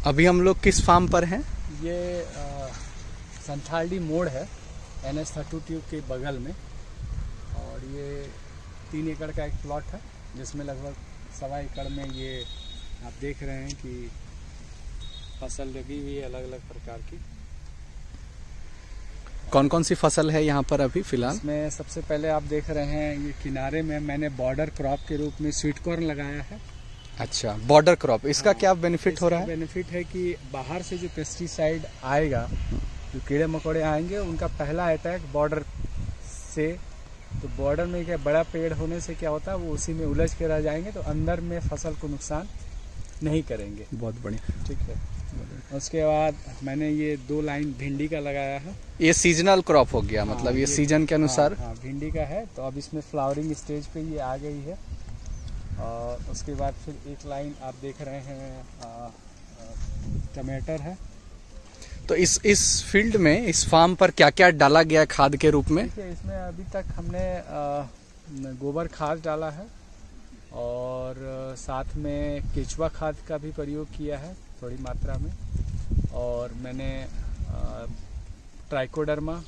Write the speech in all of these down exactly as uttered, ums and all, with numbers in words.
अभी हम लोग किस फार्म पर हैं? ये संथालडी मोड़ है एन एच थर्टी टू के बगल में, और ये तीन एकड़ का एक प्लॉट है जिसमें लगभग सवा एकड़ में ये आप देख रहे हैं कि फसल लगी हुई है अलग अलग प्रकार की। कौन कौन सी फसल है यहाँ पर अभी फिलहाल? इसमें सबसे पहले आप देख रहे हैं ये किनारे में मैंने बॉर्डर क्रॉप के रूप में स्वीट कॉर्न लगाया है। अच्छा, बॉर्डर क्रॉप, इसका हाँ, क्या बेनिफिट हो रहा है? बेनिफिट है कि बाहर से जो पेस्टिसाइड आएगा, जो कीड़े मकोड़े आएंगे, उनका पहला अटैक बॉर्डर से, तो बॉर्डर में क्या बड़ा पेड़ होने से क्या होता है, वो उसी में उलझ के रह जाएंगे, तो अंदर में फसल को नुकसान नहीं करेंगे। बहुत बढ़िया, ठीक है। उसके बाद मैंने ये दो लाइन भिंडी का लगाया है। ये सीजनल क्रॉप हो गया, मतलब हाँ, ये, ये सीजन के अनुसार। हाँ, हाँ, भिंडी का है। तो अब इसमें फ्लावरिंग स्टेज पे ये आ गई है। और उसके बाद फिर एक लाइन आप देख रहे हैं टमाटर है। तो इस इस फील्ड में, इस फार्म पर क्या क्या डाला गया खाद के रूप में? देखिए, इसमें अभी तक हमने गोबर खाद डाला है, और साथ में केचुआ खाद का भी प्रयोग किया है थोड़ी मात्रा में, और मैंने ट्राइकोडर्मा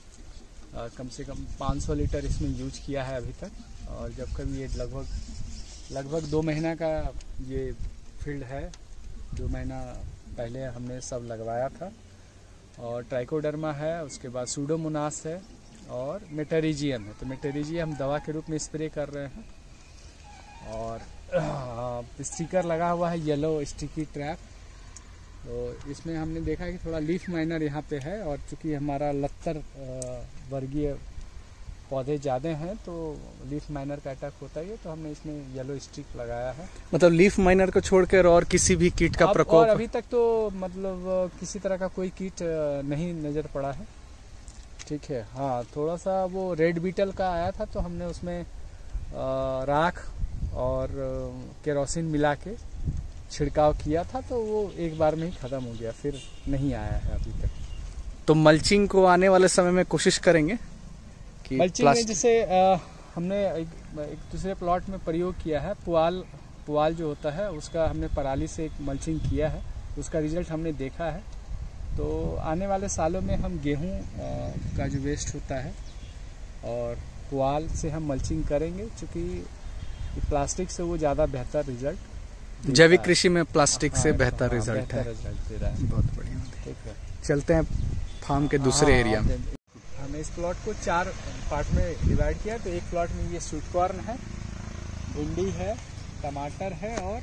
कम से कम पाँच सौ लीटर इसमें यूज किया है अभी तक। और जब कभी ये लगभग लगभग दो महीना का ये फील्ड है, दो महीना पहले हमने सब लगवाया था। और ट्राइकोडर्मा है, उसके बाद सूडोमोनास है, और मेटरीजियम है। तो मेटरीजियम दवा के रूप में स्प्रे कर रहे हैं। और स्टिकर लगा हुआ है येलो स्टिकी ट्रैप। तो इसमें हमने देखा कि थोड़ा लीफ माइनर यहाँ पे है, और चूँकि हमारा लत्तर वर्गीय पौधे ज़्यादा हैं तो लीफ माइनर का अटैक होता है, तो हमने इसमें येलो स्टिक लगाया है। मतलब लीफ माइनर को छोड़कर और किसी भी कीट का प्रकोप? और अभी तक तो मतलब किसी तरह का कोई कीट नहीं नज़र पड़ा है। ठीक है। हाँ, थोड़ा सा वो रेड बीटल का आया था, तो हमने उसमें राख और केरोसिन मिला के छिड़काव किया था, तो वो एक बार में ही ख़त्म हो गया, फिर नहीं आया है अभी तक। तो मल्चिंग को आने वाले समय में कोशिश करेंगे कि मल्चिंग में जैसे आ, हमने एक, एक दूसरे प्लॉट में प्रयोग किया है, पुआल पुआल जो होता है उसका हमने पराली से एक मल्चिंग किया है, उसका रिजल्ट हमने देखा है। तो आने वाले सालों में हम गेहूं का जो वेस्ट होता है और पुआल से हम मल्चिंग करेंगे, क्योंकि प्लास्टिक से वो ज़्यादा बेहतर रिजल्ट, जैविक कृषि में प्लास्टिक से हाँ, बेहतर हाँ, रिजल्ट बेहतर है। रिजल्ट दे रहा है। बहुत बढ़िया। ठीक है, चलते हैं फार्म के दूसरे हाँ, एरिया में। हमने इस प्लॉट को चार पार्ट में डिवाइड किया। तो एक प्लॉट में ये स्वीट कॉर्न है, भिंडी है, टमाटर है, और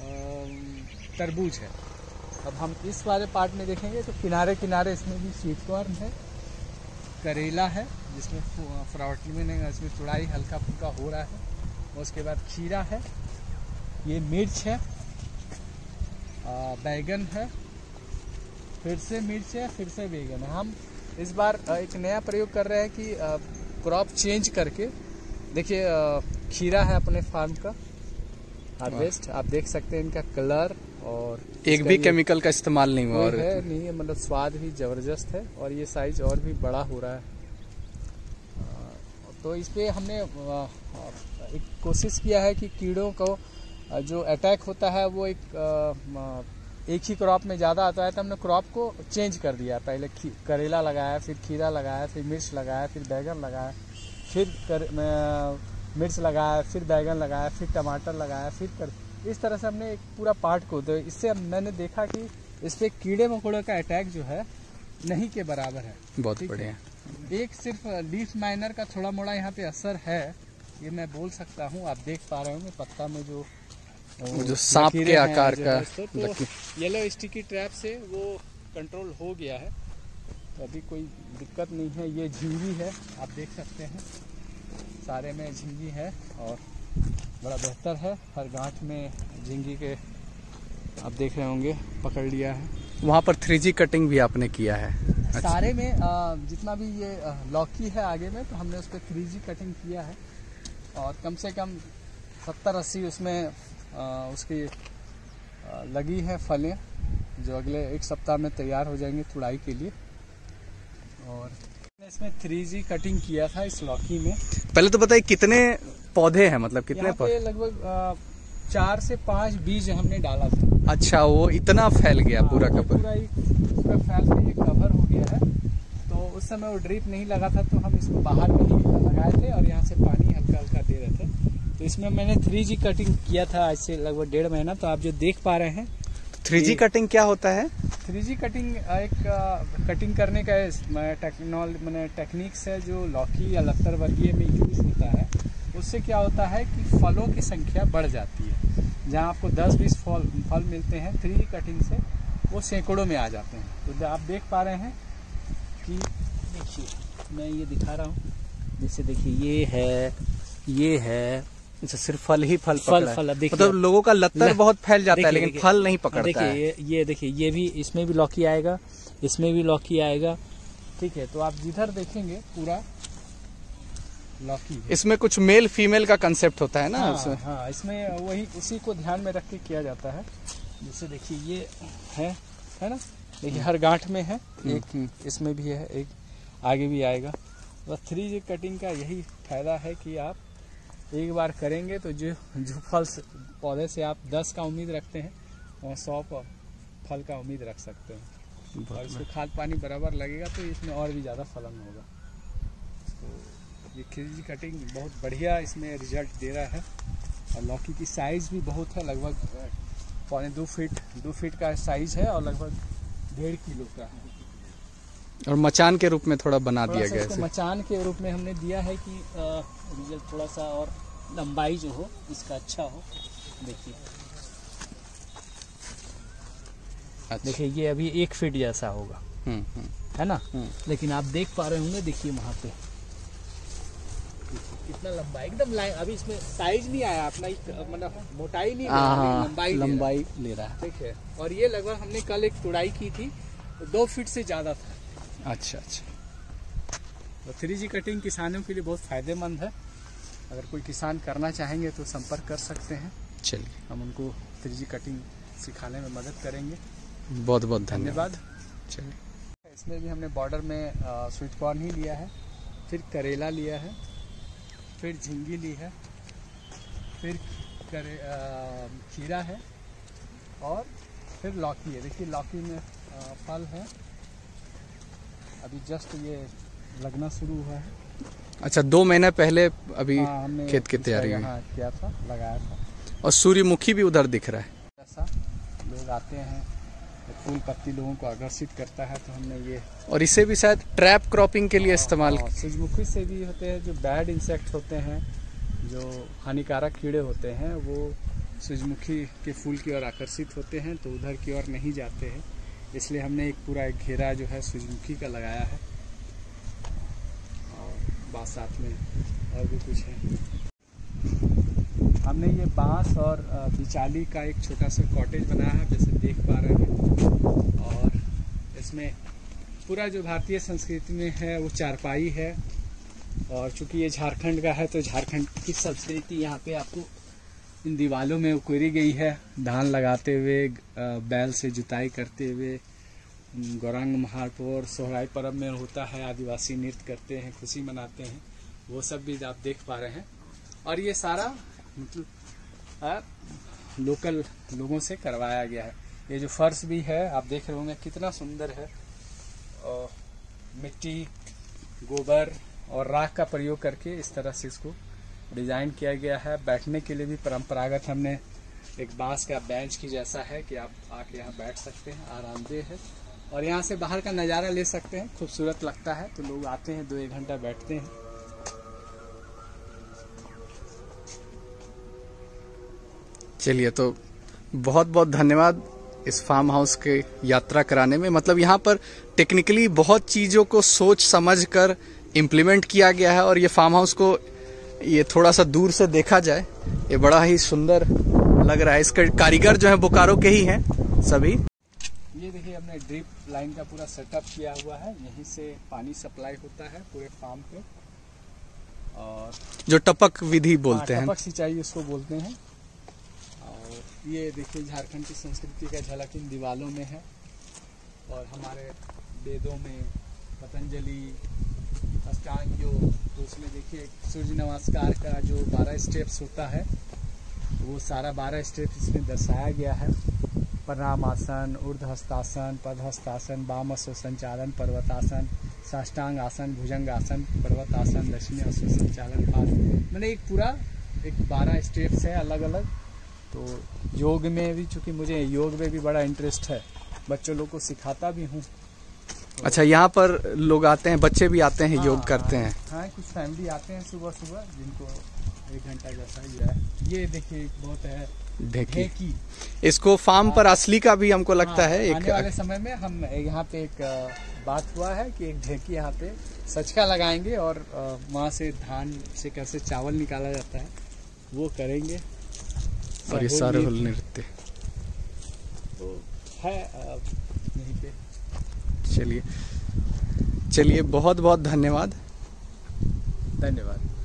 तरबूज है। अब हम इस वाले पार्ट में देखेंगे तो किनारे किनारे इसमें भी स्वीट कॉर्न है, करेला है जिसमें फ्राउटलिंग है, इसमें तुड़ाई हल्का फुल्का हो रहा है। उसके बाद खीरा है, ये मिर्च है, बैगन है, फिर से मिर्च है, फिर से बैगन है। हम इस बार एक नया प्रयोग कर रहे हैं कि क्रॉप चेंज करके, देखिए खीरा है अपने फार्म का हार्वेस्ट, आप देख सकते हैं इनका कलर, और एक भी केमिकल का इस्तेमाल नहीं हुआ, और है नहीं है, मतलब स्वाद भी जबरदस्त है, और ये साइज और भी बड़ा हो रहा है। तो इस पे हमने एक कोशिश किया है कि कीड़ों को जो अटैक होता है वो एक एक ही क्रॉप में ज़्यादा आता है, तो हमने क्रॉप को चेंज कर दिया। पहले करेला लगाया, फिर खीरा लगाया, फिर मिर्च लगाया, फिर बैगन लगाया, फिर कर, मिर्च लगाया, फिर बैगन लगाया, फिर टमाटर लगाया, फिर कर, इस तरह से हमने एक पूरा पार्ट को, तो इससे मैंने देखा कि इस पर कीड़े मकोड़ों का अटैक जो है नहीं के बराबर है। बहुत बढ़िया। एक सिर्फ लीफ माइनर का थोड़ा मोड़ा यहाँ पे असर है, ये मैं बोल सकता हूँ। आप देख पा रहे होंगे पत्ता में जो वो जो सांप के आकार का, तो येलो स्टिकी ट्रैप से वो कंट्रोल हो गया है, तो अभी कोई दिक्कत नहीं है। ये झिंगी है, आप देख सकते हैं सारे में झिंगी है, और बड़ा बेहतर है। हर गांठ में झिंगी के आप देख रहे होंगे पकड़ लिया है। वहाँ पर थ्री जी कटिंग भी आपने किया है? अच्छा। सारे में आ, जितना भी ये लौकी है आगे में, तो हमने उस पर थ्री जी कटिंग किया है, और कम से कम सत्तर अस्सी उसमें आ, उसकी आ, लगी है फलें, जो अगले एक सप्ताह में तैयार हो जाएंगे तुड़ाई के लिए। और इसमें थ्री जी कटिंग किया था इस लौकी में। पहले तो बताइए कितने पौधे हैं, मतलब कितने पौधे? लगभग चार से पाँच बीज हमने डाला था। अच्छा, वो इतना फैल गया पूरा का पूरा ही पूरा फैल के ये कवर हो गया है। तो उस समय वो ड्रिप नहीं लगा था, तो हम इसको बाहर में ही लगाए थे और यहाँ से पानी हल्का हल्का दे रहे थे। तो इसमें मैंने थ्री जी कटिंग किया था आज से लगभग डेढ़ महीना। तो आप जो देख पा रहे हैं थ्री जी कटिंग क्या होता है? थ्री जी कटिंग एक कटिंग करने का टेक्नोलॉजी मैंने टेक्निक्स है जो लौकी या लतर वर्गीय में यूज होता है। उससे क्या होता है कि फलों की संख्या बढ़ जाती है। जहाँ आपको दस बीस फल फल मिलते हैं, थ्री जी कटिंग से वो सैकड़ों में आ जाते हैं। तो आप देख पा रहे हैं कि देखिए मैं ये दिखा रहा हूँ, जैसे देखिए ये है, ये है, अच्छा, सिर्फ फल ही फल फल फल मतलब लोगों का लत्तर बहुत फैल जाता है लेकिन फल नहीं पकड़ता देखिए है। ये ये देखिए ये भी, इसमें भी लौकी आएगा, इसमें भी लौकी आएगा, ठीक है। तो आप जिधर देखेंगे पूरा लौकी। इसमें कुछ मेल फीमेल का कंसेप्ट होता है ना? हाँ, उसमें हाँ, इसमें वही उसी को ध्यान में रख के किया जाता है। जैसे देखिए ये है है ना, देखिए हर गांठ में है एक, इसमें भी है एक, आगे भी आएगा। बस थ्री जी कटिंग का यही फायदा है कि आप एक बार करेंगे तो जो जो फल पौधे से आप दस का उम्मीद रखते हैं और सौ फल का उम्मीद रख सकते हैं। और इसको खाद पानी बराबर लगेगा तो इसमें और भी ज़्यादा फलन होगा। तो ये थ्री जी कटिंग बहुत बढ़िया इसमें रिजल्ट दे रहा है। और लौकी की साइज़ भी बहुत है, लगभग पौने दो फीट दो फीट का साइज़ है और लगभग डेढ़ किलो का है। और मचान के रूप में थोड़ा बना थोड़ा दिया गया है। मचान के रूप में हमने दिया है कि रिजल्ट थोड़ा सा और लंबाई जो हो इसका अच्छा हो। देखिए अच्छा। देखिए ये अभी एक फीट जैसा होगा, हम्म, हम्म, है ना? हम्म। लेकिन आप देख पा रहे होंगे, देखिए वहाँ पे कितना लंबा, एकदम लाइन। अभी इसमें साइज नहीं आया अपना, मतलब मोटाई नहीं, लंबाई लंबाई ले रहा है। ठीक है। और ये लगभग हमने कल एक तुड़ाई की थी, दो फीट से ज़्यादा था। अच्छा अच्छा। तो थ्री जी कटिंग किसानों के लिए बहुत फ़ायदेमंद है। अगर कोई किसान करना चाहेंगे तो संपर्क कर सकते हैं। चलिए, हम उनको थ्री जी कटिंग सिखाने में मदद करेंगे। बहुत बहुत धन्यवाद। चलिए, इसमें भी हमने बॉर्डर में स्वीट कॉर्न ही लिया है, फिर करेला लिया है, फिर झिंगी ली है, फिर करे आ, खीरा है और फिर लौकी है। देखिए लौकी में आ, फल है, अभी जस्ट ये लगना शुरू हुआ है। अच्छा, दो महीने पहले अभी हाँ, हमने खेत की तैयारी हाँ, किया था, लगाया था। और सूर्यमुखी भी उधर दिख रहा है। ऐसा लोग आते हैं, फूल पत्ती लोगों को आकर्षित करता है, तो हमने ये। और इसे भी शायद ट्रैप क्रॉपिंग के लिए इस्तेमाल। सूरजमुखी से भी होते हैं, जो बैड इंसेक्ट होते हैं, जो हानिकारक कीड़े होते हैं, वो सूरजमुखी के फूल की ओर आकर्षित होते हैं, तो उधर की ओर नहीं जाते हैं। इसलिए हमने एक पूरा एक घेरा जो है सूरजमुखी का लगाया है। और बात साथ में और भी कुछ है। हमने ये बांस और बिचाली का एक छोटा सा कॉटेज बनाया है, जैसे देख पा रहे हैं। और इसमें पूरा जो भारतीय संस्कृति में है वो चारपाई है। और चूंकि ये झारखंड का है तो झारखंड की संस्कृति यहाँ पे आपको इन दीवालों में उकेरी गई है। धान लगाते हुए, बैल से जुताई करते हुए, गौरांग महापर्व सोहराई पर्व में होता है, आदिवासी नृत्य करते हैं, खुशी मनाते हैं, वो सब भी आप देख पा रहे हैं। और ये सारा मतलब लोकल लोगों से करवाया गया है। ये जो फर्श भी है आप देख रहे होंगे कितना सुंदर है। और मिट्टी, गोबर और राख का प्रयोग करके इस तरह से इसको डिज़ाइन किया गया है। बैठने के लिए भी परंपरागत हमने एक बांस का बेंच की जैसा है कि आप आके यहाँ बैठ सकते हैं, आरामदेह है। और यहाँ से बाहर का नज़ारा ले सकते हैं, खूबसूरत लगता है। तो लोग आते हैं, दो एक घंटा बैठते हैं। चलिए, तो बहुत बहुत धन्यवाद इस फार्म हाउस के यात्रा कराने में। मतलब यहाँ पर टेक्निकली बहुत चीज़ों को सोच समझ कर इम्प्लीमेंट किया गया है। और ये फार्म हाउस को ये थोड़ा सा दूर से देखा जाए, ये बड़ा ही सुंदर लग रहा है। इसके कारीगर जो है बोकारो के ही हैं सभी। ये देखिए हमने ड्रिप लाइन का पूरा सेटअप किया हुआ है, यहीं से पानी सप्लाई होता है पूरे फार्म पे। और जो टपक विधि बोलते हैं, टपक सिंचाई उसको बोलते हैं। और ये देखिए झारखंड की संस्कृति का झलक इन दीवालों में है। और हमारे वेदों में पतंजलि अष्टांग योग, तो उसमें देखिए सूर्य नमस्कार का जो बारह स्टेप्स होता है वो सारा बारह स्टेप इसमें दर्शाया गया है। प्रणाम आसन, ऊर्ध्व हस्तासन, पद हस्तासन, वाम अश्व संचालन, पर्वतासन, साष्टांग आसन, भुजंग आसन, पर्वतासन, दक्षिणी अश्व संचालन, पाद। मैंने एक पूरा एक बारह स्टेप्स है अलग अलग। तो योग में भी, चूंकि मुझे योग में भी बड़ा इंटरेस्ट है, बच्चों लोग को सिखाता भी हूँ। तो अच्छा, यहाँ पर लोग आते हैं, बच्चे भी आते हैं, हाँ, योग करते हाँ, हैं? हाँ, कुछ फैमिली आते हैं सुबह सुबह, जिनको एक घंटा जैसा ही है। ये देखिए बहुत है ढेकी। ढेकी। इसको फार्म पर असली का भी हमको लगता हाँ, है एक आने वाले समय में हम यहाँ पे एक अ, बात हुआ है कि एक ढेकी यहाँ पे सचका लगाएंगे और अ, वहाँ से धान से कैसे चावल निकाला जाता है वो करेंगे। और ये सरहुल नृत्य। तो है अ, यहीं पे। चलिए चलिए, बहुत बहुत धन्यवाद। धन्यवाद।